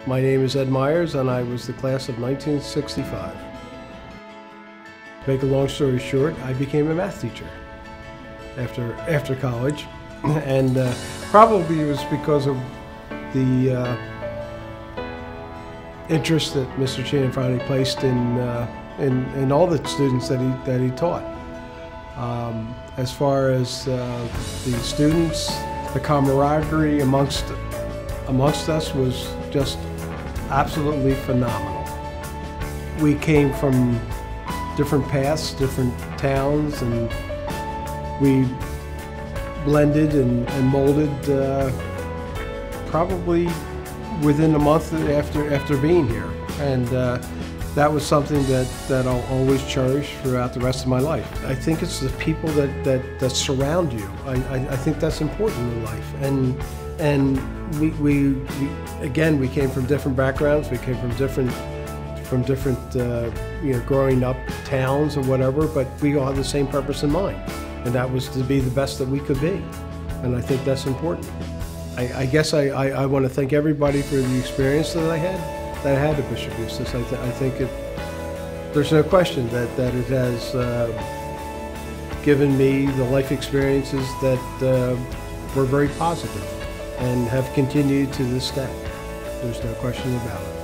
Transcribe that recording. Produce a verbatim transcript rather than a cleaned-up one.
My name is Ed Meyers, and I was the class of nineteen sixty-five. To make a long story short, I became a math teacher after, after college, and uh, probably it was because of the uh, interest that Mister Cianfrani placed in, uh, in, in all the students that he, that he taught. Um, as far as uh, the students, the camaraderie amongst, amongst us was just absolutely phenomenal. We came from different paths, different towns, and we blended and, and molded uh, probably within a month after after being here, and uh, that was something that that I'll always cherish throughout the rest of my life. I think it's the people that that, that surround you. I, I, I think that's important in life, and and we, we, we again we came from different backgrounds. We came from different from different uh, you know growing up towns or whatever, but we all had the same purpose in mind, and that was to be the best that we could be, and I think that's important. I, I guess I, I, I want to thank everybody for the experience that I had, that I had at Bishop Eustace. I, th I think it, there's no question that, that it has uh, given me the life experiences that uh, were very positive and have continued to this day. There's no question about it.